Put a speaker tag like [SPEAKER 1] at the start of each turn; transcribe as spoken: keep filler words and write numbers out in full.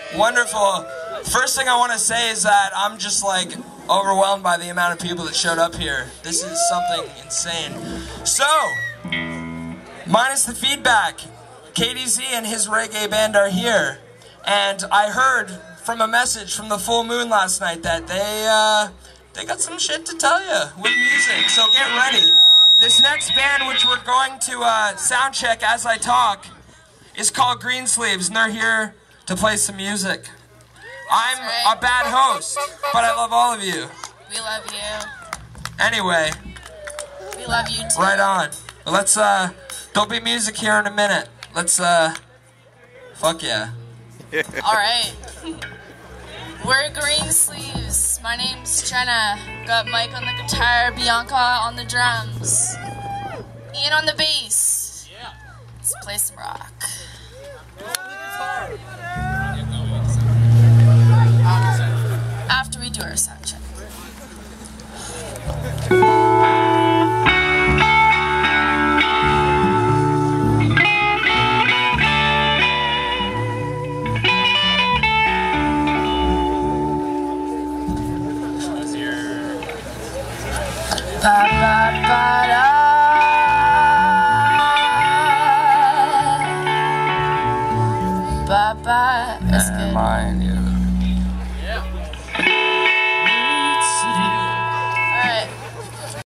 [SPEAKER 1] Wonderful. First thing I want to say is that I'm just like overwhelmed by the amount of people that showed up here. This is something insane. So, minus the feedback, K D Z and his reggae band are here. And I heard from a message from the Full Moon last night that they, uh, they got some shit to tell you with music. So get ready. This next band, which we're going to uh, sound check as I talk, is called Greensleeves, and they're here to play some music. I'm
[SPEAKER 2] right.
[SPEAKER 1] a bad host, but I love all of you.
[SPEAKER 2] We love you.
[SPEAKER 1] Anyway,
[SPEAKER 2] We love you too.
[SPEAKER 1] right on. Let's, uh, there'll be music here in a minute. Let's, uh, fuck yeah.
[SPEAKER 2] Alright. We're Greensleeves. My name's Jenna. Got Mike on the guitar, Bianca on the drums, Ian on the bass. Let's play some rock. After we do our sound check. Ba, ba, ba, da. Ba, ba. That's good.
[SPEAKER 1] Mine, yeah.